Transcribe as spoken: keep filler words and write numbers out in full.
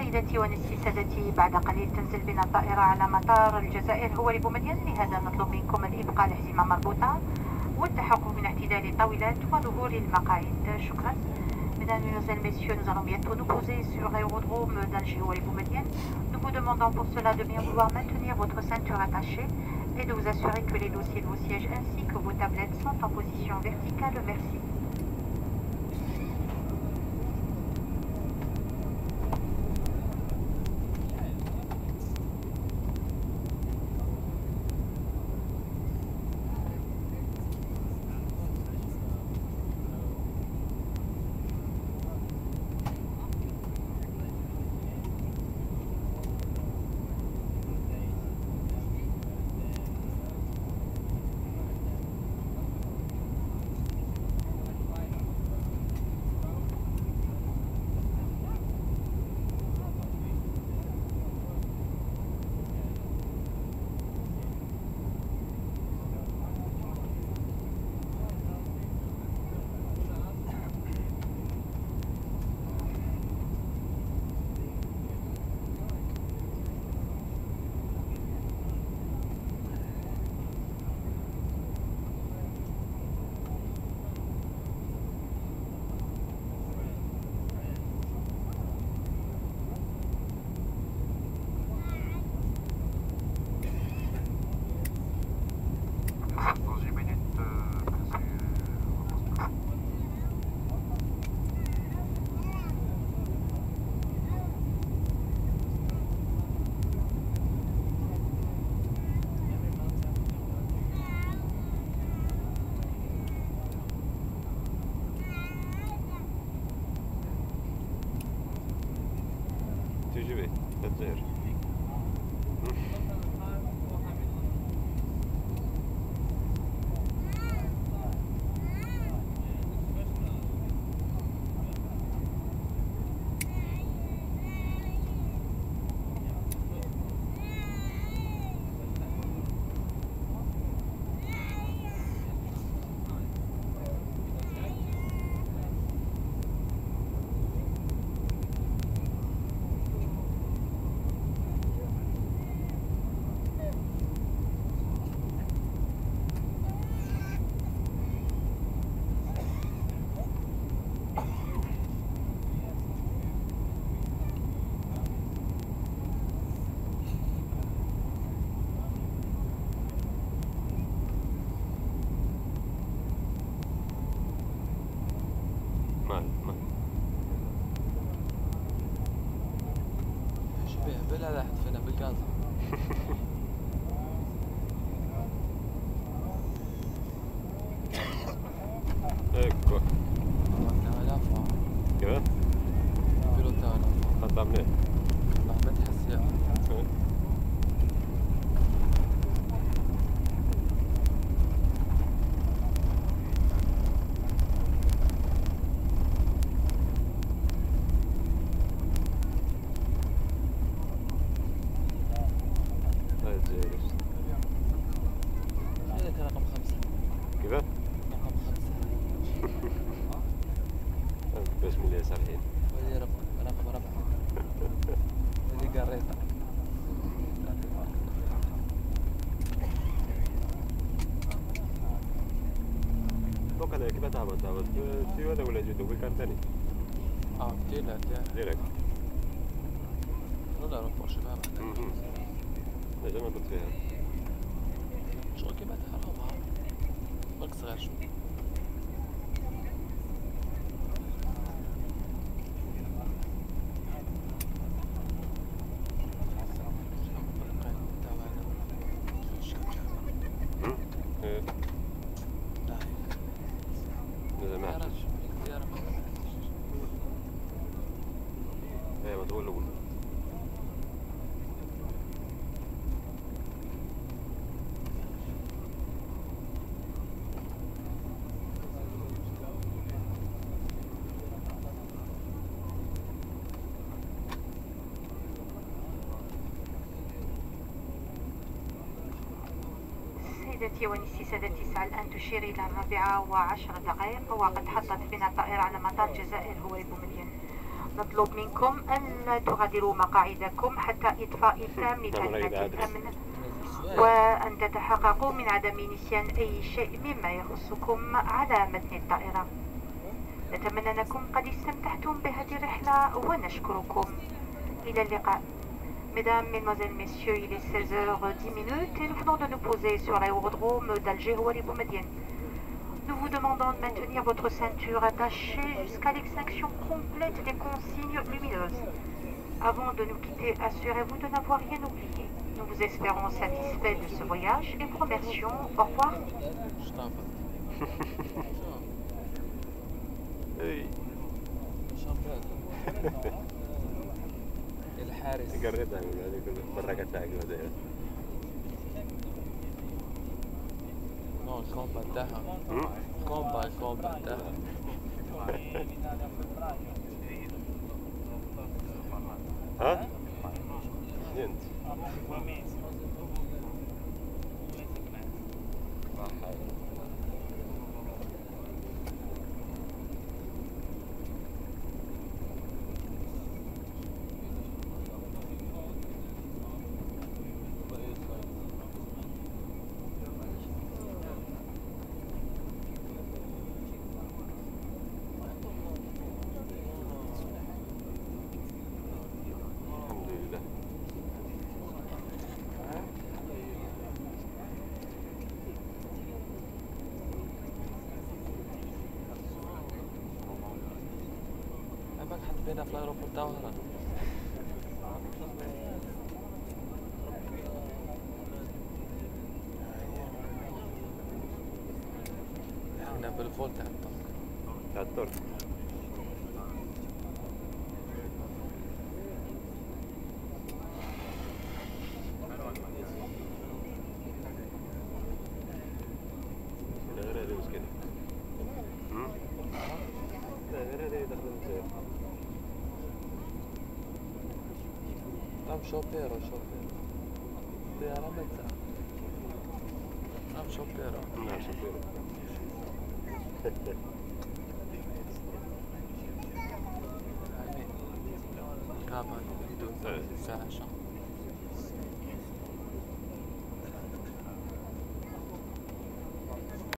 سيدتي ونسي سادتي، بعد قليل تنزل بنا الطائرة على مطار الجزائر هو لبومدين، لهذا نطلب منكم الإبقاء الحزمة مربوطة والتحقق من اعتدال الطاولات وظهور المقاعد. شكرا. Mesdames, Mesdemoiselles, Messieurs, nous allons bientôt nous poser sur l'aérodrome d'Alger ou Boumedienne. Nous vous demandons pour cela de bien vouloir maintenir votre ceinture attachée et de vous assurer que les dossiers de vos sièges ainsi que vos tablettes sont en position verticale. Merci. تجيبي الجزائر. بلا لا حد فينا بالغاز. ايكو عملنا لافا كيف؟ بيلوتا لافا خطأ منين؟ محمد حسيا بسم الله صالحين. ولي رقم رقم رقم ولي قريطة دوك انا كيف تهبط تهبط في ولا ولا جدو بالكان ثاني؟ اه ديلا ديريكت ولا رقم شباب نجم نبط فيها شو كيف تهربها برك صغير شو سيدتي ونسي سادتي، الساعة الآن تشير إلى الرابعة وعشر دقائق، وقد حطت بنا الطائرة على مطار الجزائر هو بومدين. نطلب منكم ألا تغادروا مقاعدكم حتى إضفاء تام لتعليمات الأمن، وأن تتحققوا من عدم نسيان أي شيء مما يخصكم على متن الطائرة. نتمنى أنكم قد استمتعتم بهذه الرحلة ونشكركم. إلى اللقاء. Mesdames, Mesdemoiselles, Messieurs, il est seize heures dix minutes et nous venons de nous poser sur l'aérodrome d'Alger Ouali Boumediene. Nous vous demandons de maintenir votre ceinture attachée jusqu'à l'extinction complète des consignes lumineuses. Avant de nous quitter, assurez-vous de n'avoir rien oublié. Nous vous espérons satisfaits de ce voyage et vous remercions. Au revoir. اي الحارس قريتها هذه بركتها كذا. نو الكومبا تاعها كومبا الكومبا تاعها ها؟ نينت هنا في الايروبورت تاعو هنا. احنا بالفول تاع الترك تاع الترك. غير هذه مسكينة. لا غير هذه دخلت. I'm shopero, shopero. Ti ha la mezza. I'm shopero. No, shopero. Capa, due, Eh. sasha.